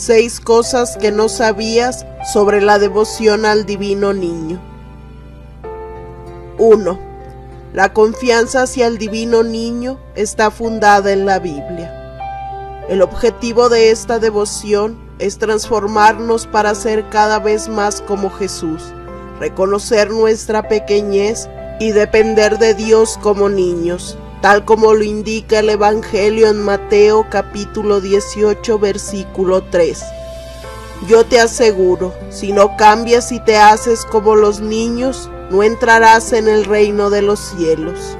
6 cosas que no sabías sobre la devoción al Divino Niño. 1. La confianza hacia el Divino Niño está fundada en la Biblia. El objetivo de esta devoción es transformarnos para ser cada vez más como Jesús, reconocer nuestra pequeñez y depender de Dios como niños, tal como lo indica el Evangelio en Mateo capítulo 18 versículo 3. Yo te aseguro, si no cambias y te haces como los niños, no entrarás en el reino de los cielos.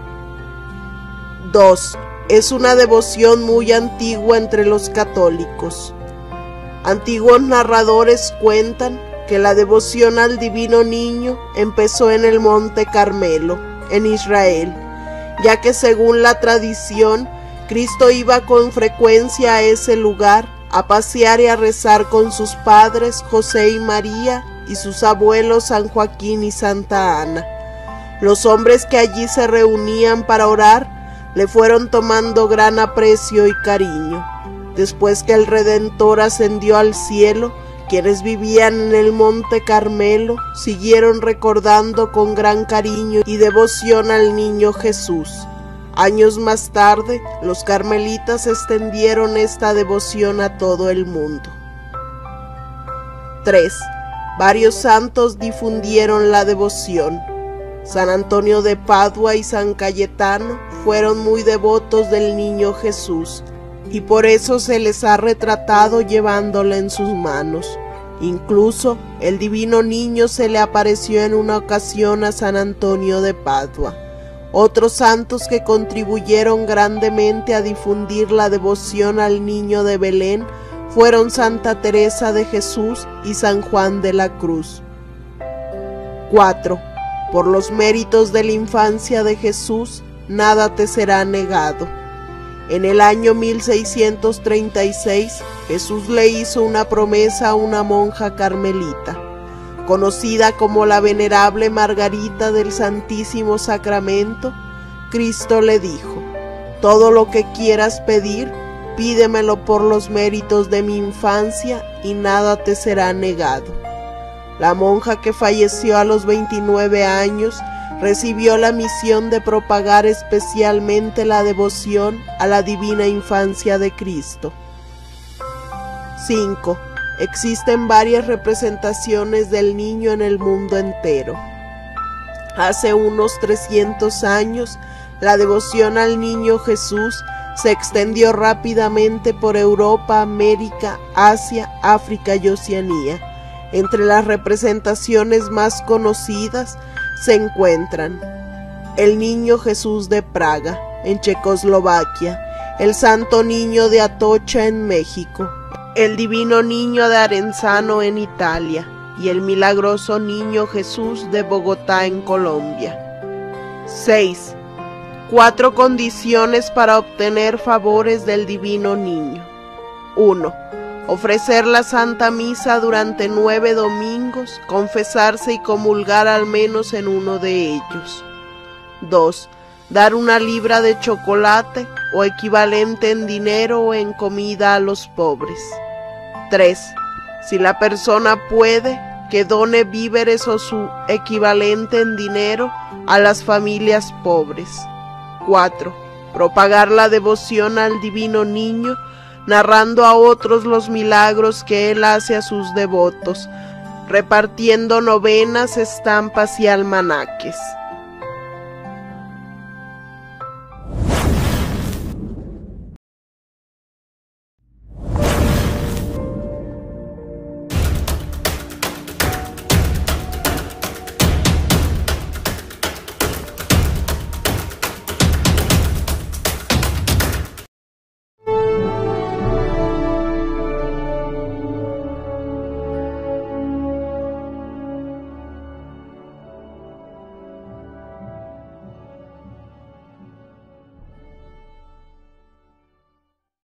2. Es una devoción muy antigua entre los católicos. Antiguos narradores cuentan que la devoción al Divino Niño empezó en el Monte Carmelo, en Israel, ya que según la tradición, Cristo iba con frecuencia a ese lugar a pasear y a rezar con sus padres José y María y sus abuelos San Joaquín y Santa Ana. Los hombres que allí se reunían para orar le fueron tomando gran aprecio y cariño. Después que el Redentor ascendió al cielo, quienes vivían en el Monte Carmelo siguieron recordando con gran cariño y devoción al niño Jesús. Años más tarde, los carmelitas extendieron esta devoción a todo el mundo. 3. Varios santos difundieron la devoción. San Antonio de Padua y San Cayetano fueron muy devotos del niño Jesús, y por eso se les ha retratado llevándola en sus manos. Incluso el Divino Niño se le apareció en una ocasión a San Antonio de Padua. Otros santos que contribuyeron grandemente a difundir la devoción al niño de Belén fueron Santa Teresa de Jesús y San Juan de la Cruz. 4. Por los méritos de la infancia de Jesús, nada te será negado. En el año 1636, Jesús le hizo una promesa a una monja carmelita, conocida como la Venerable Margarita del Santísimo Sacramento. Cristo le dijo: todo lo que quieras pedir, pídemelo por los méritos de mi infancia y nada te será negado. La monja, que falleció a los 29 años, recibió la misión de propagar especialmente la devoción a la divina infancia de Cristo. 5. Existen varias representaciones del niño en el mundo entero. Hace unos 300 años, la devoción al niño Jesús se extendió rápidamente por Europa, América, Asia, África y Oceanía. Entre las representaciones más conocidas se encuentran el Niño Jesús de Praga, en Checoslovaquia, el Santo Niño de Atocha, en México, el Divino Niño de Arenzano, en Italia, y el Milagroso Niño Jesús de Bogotá, en Colombia. 6. 4 condiciones para obtener favores del Divino Niño. 1. Ofrecer la Santa Misa durante 9 domingos, confesarse y comulgar al menos en uno de ellos. 2. Dar 1 libra de chocolate o equivalente en dinero o en comida a los pobres. 3. Si la persona puede, que done víveres o su equivalente en dinero a las familias pobres. 4. Propagar la devoción al Divino Niño, narrando a otros los milagros que él hace a sus devotos, repartiendo novenas, estampas y almanaques.